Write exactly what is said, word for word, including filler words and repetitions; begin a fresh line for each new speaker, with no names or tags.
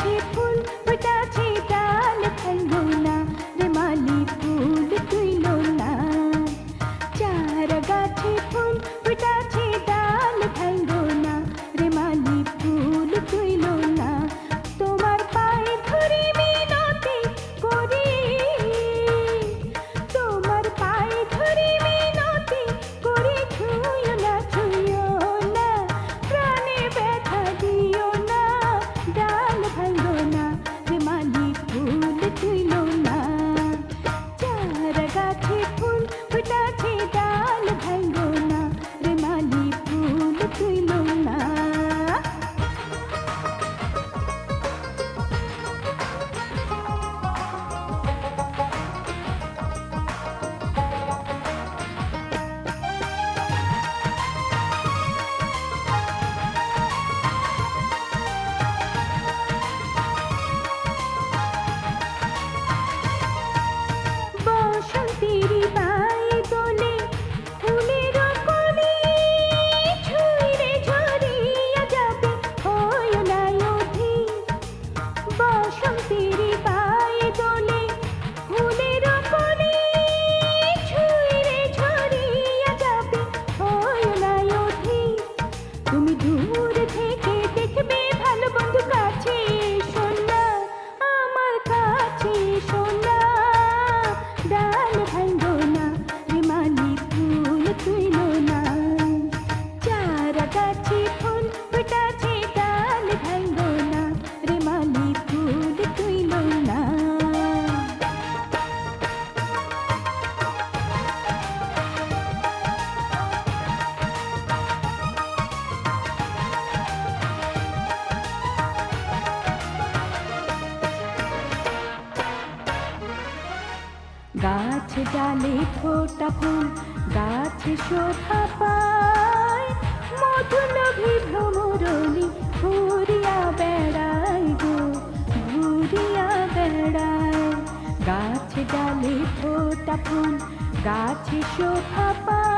গাছে ফুল ফুটাছে ডাল ভাঙলো না রে মালি ফুল তুইলো না। চারা গাছে ফুল ফুটাছে ডাল ভাঙলো না রে মালি ফুল তুইলো না। তোমার পায়ে ধরে মিনতি করি, তোমার পায়ে ধরে মিনতি করি, ছুঁয়ো না ছুঁয়ো না, প্রাণে ব্যথা দিও না, ডাল ভাঙলো না রে মালি ফুল তুইলো না। চারা গাছে ফুল ফুটাছে ডাল ভাঙলো না রে মালি ফুল তুইলো না। বসন্তের পায়ে দোলে ফুলের কলি, ছুঁইরে ঝরিয়া যাবে হয় না অধি। বসন্তের পায়ে দোলে ফুলের কলি, ছুঁইরে ঝরিয়া যাবে হয় না অধি। তুমি দূর থেকে দেখবে ভালো বন্ধু, কাছে এসো না, আমার কাছে এসো না, ডাল ভাঙলো না রে মালি ফুল তুইলো না। চারা গাছে ফুল ফুটাছে ডাল ভাঙলো না রে মালি ফুল তুইলো না। গাছ ডালে ফোটা ফুল গাছে শোভা পায়, মধুলোভী ভ্রমরলি ঘুরিয়া বেড়ায় গো, ঘুরিয়া বেড়ায়। গাছ ডালে ফোটা ফুল গাছে শোভা পায়।